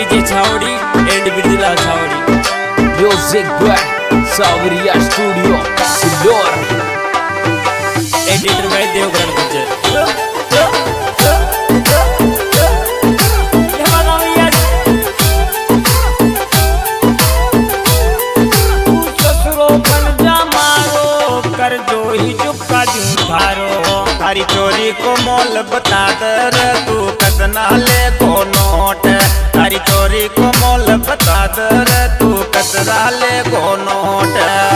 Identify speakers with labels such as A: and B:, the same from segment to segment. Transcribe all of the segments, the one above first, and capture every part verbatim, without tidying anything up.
A: DJ Chhawri and Birla Chhawri.
B: Music by Sawariya studio Sillor.
A: Editor भाई देवगढ़ गुजर।
C: कर जो ही चुपका दूं धारो तारी चोरी को मोल बता दर तू कतना ले को नोट तारी चोरी को मोल बता दर तू कतरा ले को नोट।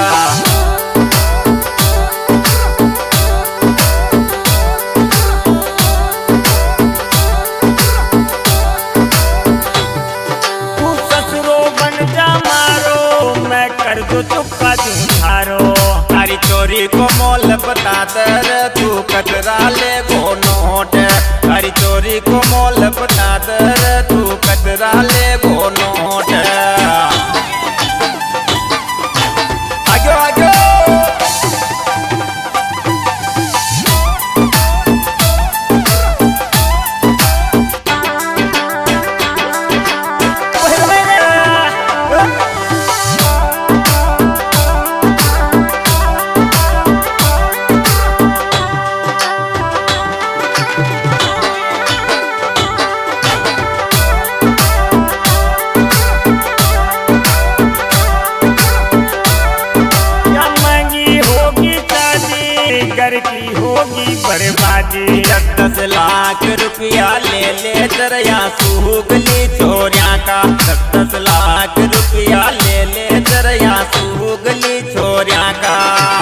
C: तू ससुरो बन जा मारो मैं कर जो चुपका दूं धारो तारी चोरी को मोल बता दर तू कतरा ले को नोट तारी चोरी को मोल बता दर तू कतरा ले को नोट। आगो आगो की होगी बर्बादी। दस दस लाख रुपया ले ले दरिया सूगली छोरिया का दस दस लाख रुपया ले ले दरिया सूगली छोरिया का।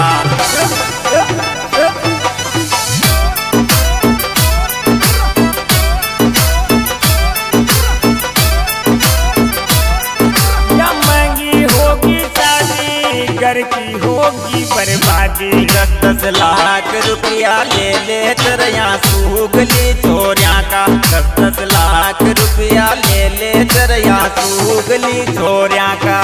C: या महंगी होगी शादी घर की होगी बर्बादी। दस दस लाख रुपया ले ले दरिया सूगली छोरिया का दस दस लाख रुपया ले ले दरिया सूगली छोरिया का।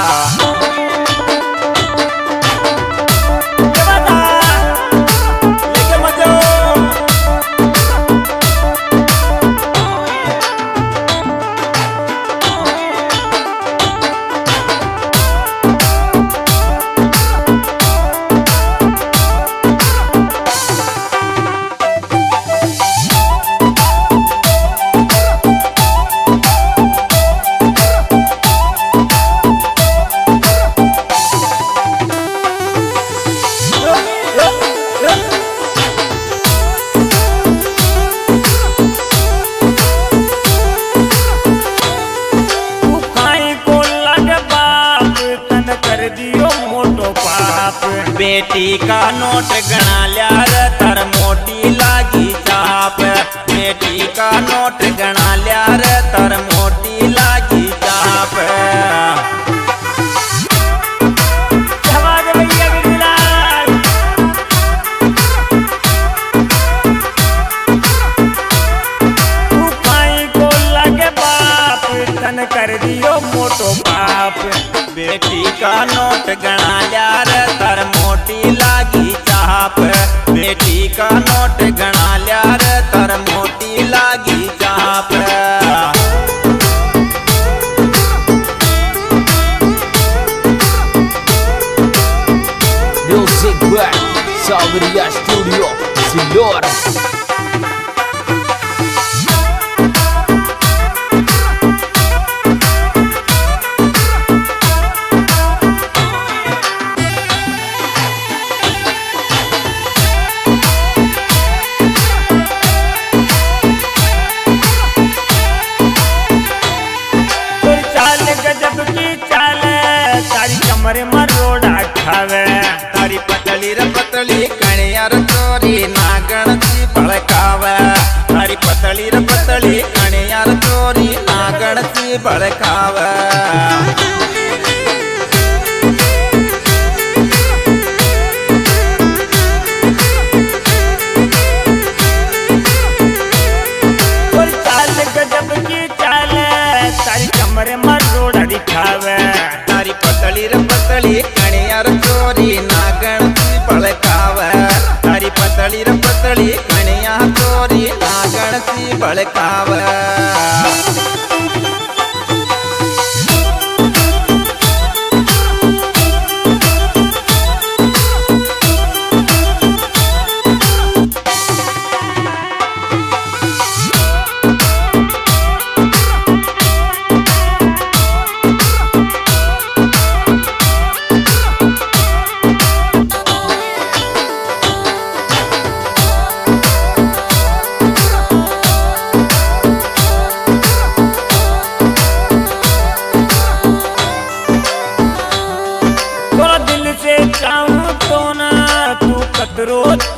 C: बेटी का नोट गणा लिया रे तर मोटी लागी चाप बेटी का नोट गणा लिया रे तर मोटी लागी चाप। तू खाई को लगे बाप तन कर दियो मोटो पाप बेटी का नोट गणा लिया रे तर मोटी लागी चाप बेटी का नोट गणा लिया रे तर मोटी लागी चाप।
B: Music by Sawariya studio Sillor. कमरे मरोड़ा खावे तारी पतली रे पतली कणिया रे चोरी नागण सी बड़कावे तारी पतली रे पतली कणिया रे चोरी नागण सी बड़कावे। गजब की चाल तारी कमरे मरोड़ा दिखावे तारी पतली रे पतली कणिया रे चोरी नागण सी बड़कावे तारी पतली रे पतली कणिया चोरी नागण सी बड़कावे।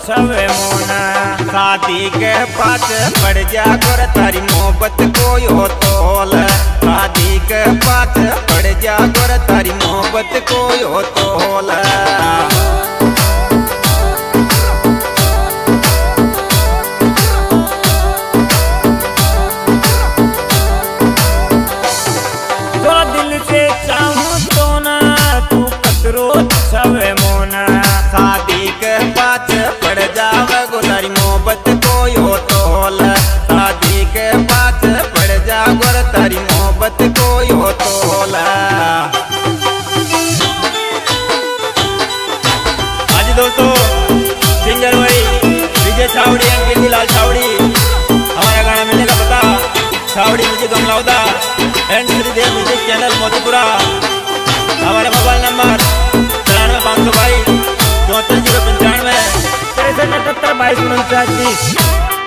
C: छवे मोना।
B: शादी के पास पड़ जा गोर तारी मोहब्बत कोई हो तोल। शादी के पास पड़ जा गोर तारी मोहब्बत कोई हो तोल।
C: छवे मोना।
B: शादी के पास पड़ जावे गो तारी मोहब्बत कोई हो तोल। शादी के पास पड़ जा गोर तारी मोहब्बत कोई हो तोल।
A: आज दोस्तों सिंगर भाई विजय छावड़ी एंड गिरनीलाल छावड़ी। हमारा गाना मिलने का पता Chhawri music Gamlauda and Shridev music channel Motipura. हमारा मोबाइल नंबर तिरानवे पाँच सौ बाईस चौहत्तर जीरो पंचानवे
C: तिरसठ अठहत्तर बाईस उनचास बीस।